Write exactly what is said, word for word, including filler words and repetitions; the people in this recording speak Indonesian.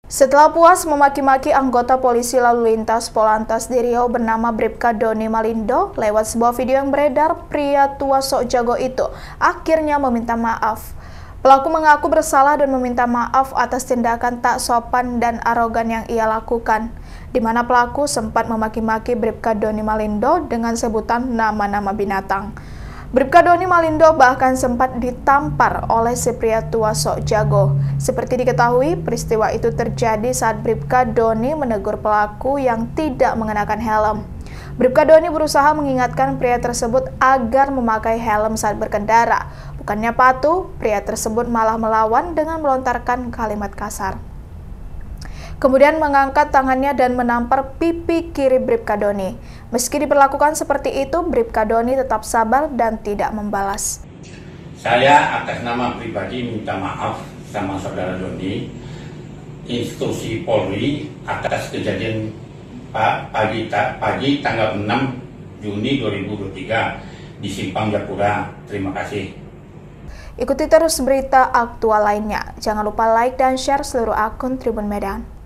Setelah puas memaki-maki anggota polisi lalu lintas Polantas di Riau bernama Bribka Doni Malindo, lewat sebuah video yang beredar, pria tua sok jago itu akhirnya meminta maaf. Pelaku mengaku bersalah dan meminta maaf atas tindakan tak sopan dan arogan yang ia lakukan, di mana pelaku sempat memaki-maki Bribka Doni Malindo dengan sebutan nama-nama binatang. Bribka Doni Malindo bahkan sempat ditampar oleh si pria tua sok jago. Seperti diketahui, peristiwa itu terjadi saat Bribka Doni menegur pelaku yang tidak mengenakan helm. Bribka Doni berusaha mengingatkan pria tersebut agar memakai helm saat berkendara. Bukannya patuh, pria tersebut malah melawan dengan melontarkan kalimat kasar. Kemudian mengangkat tangannya dan menampar pipi kiri Bribka Doni. Meski diperlakukan seperti itu, Bribka Doni tetap sabar dan tidak membalas. Saya atas nama pribadi minta maaf sama saudara Doni, institusi Polri atas kejadian pagi, pagi tanggal enam Juni dua ribu dua puluh tiga di Simpang Japura. Terima kasih. Ikuti terus berita aktual lainnya. Jangan lupa like dan share seluruh akun Tribun Medan.